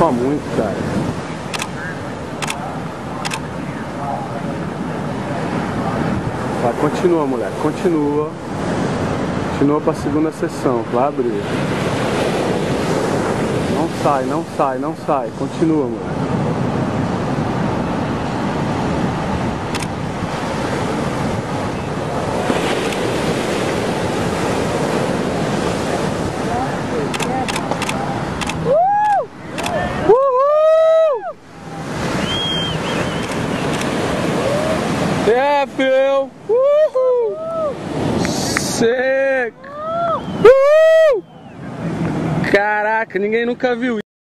Só muito, cara. Vai, continua, moleque. Continua. Continua pra segunda sessão. Vai abrir. Não sai, não sai, não sai. Continua, moleque. É, Phil! Uhul! Sick! Caraca, ninguém nunca viu